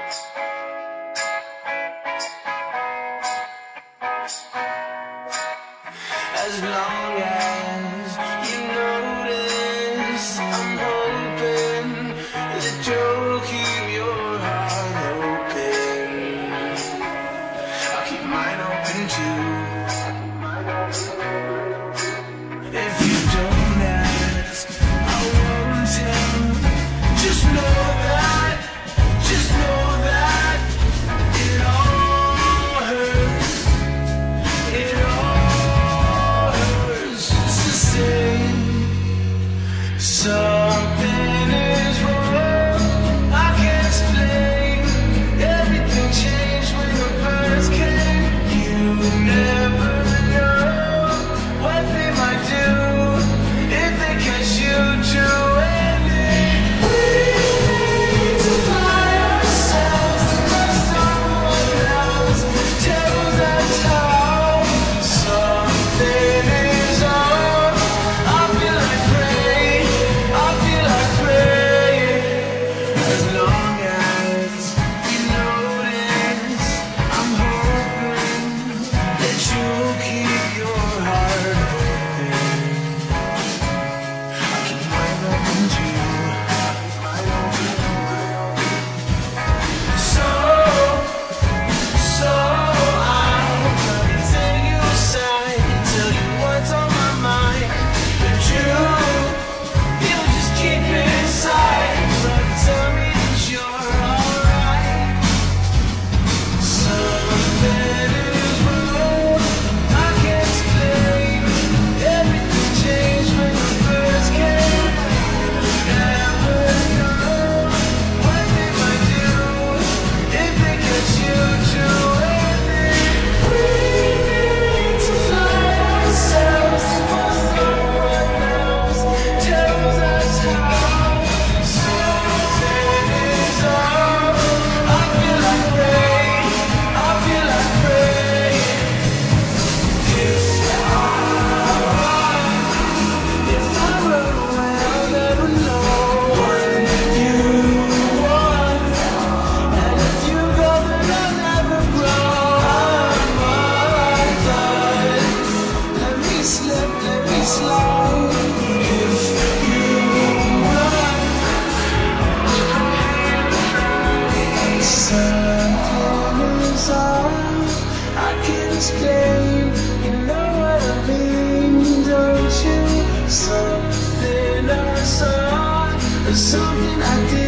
As long as you notice, I'm hoping that you'll keep your heart open. I'll keep mine open too. If you don't ask, I won't tell. Just know that it all hurts. It all hurts just the same. Something is wrong, I can't explain. Everything changed when the birds came. You never know what they might do if they catch you too. And we need to fly ourselves because someone else tells us how. Something is on. I feel like praying. I feel like praying. As long as you notice, I'm hoping that you'll keep your heart open. I'll keep mine open too. So I'll come and take you aside and tell you what's on my mind. But you'll just keep it inside. But tell me that you're alright. Something is wrong, I can't explain. Everything changed when the birds came. Never know what they might do if they catch you too. We need to fly ourselves before someone else tells us how. Something is on. I feel like praying. I feel like praying. If I run away, I'll never know what you want. And if you go, then I'll never grow. Let me slip, let me slide. If you run, something is off. I can't explain. You know what I mean, don't you? Something I saw, or something I did.